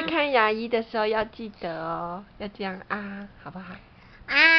看牙医的时候要记得哦，要这样啊，好不好？ 啊。